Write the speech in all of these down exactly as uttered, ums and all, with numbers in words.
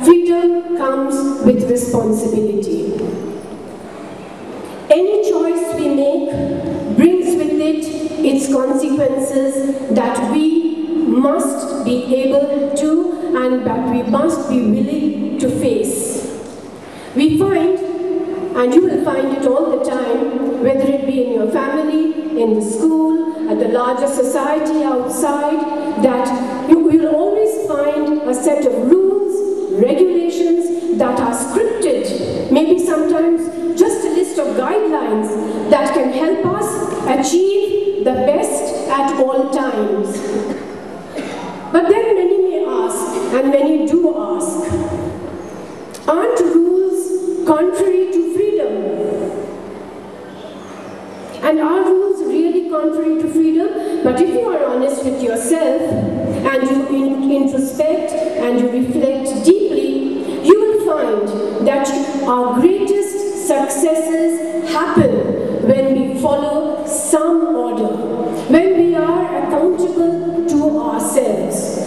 freedom comes with responsibility. Any choice we make brings with it its consequences that we must be able to and that we must be willing to face. We find, and you will find it all the time, whether it be in your family, in the school, at the larger society outside, that you will always find a set of rules, regulations that are scripted, maybe sometimes just a list of guidelines that can help us achieve the best at all times. But then many may ask, and many do ask, aren't rules contrary to freedom? And are rules really contrary to freedom? But if you are honest with yourself, and you in introspect, and you reflect deeply, you will find that our greatest successes happen when we follow some order, when we are accountable to ourselves.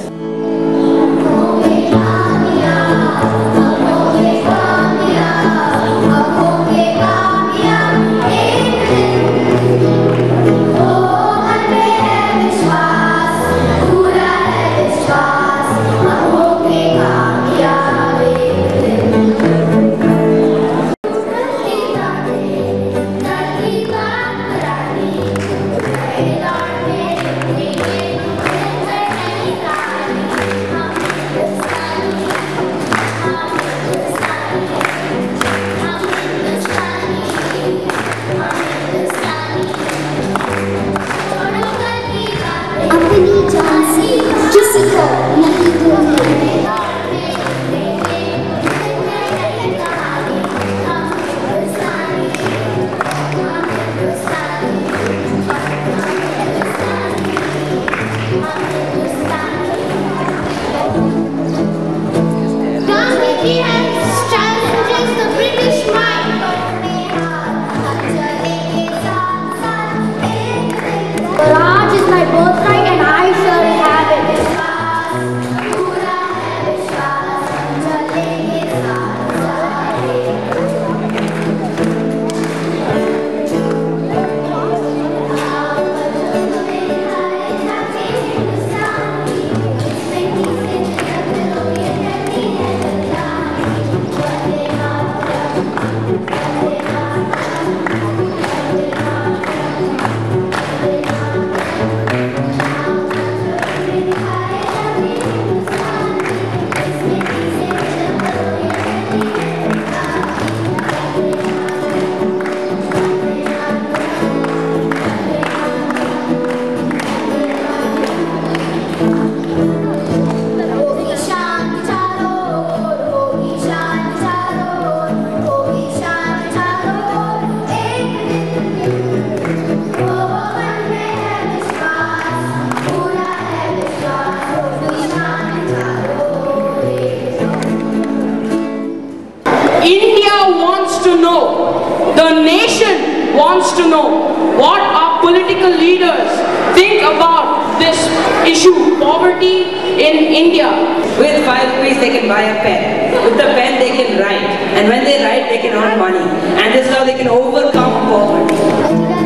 Wants to know what our political leaders think about this issue, poverty in India. With five rupees they can buy a pen. With the pen they can write. And when they write they can earn money. And this is how they can overcome poverty.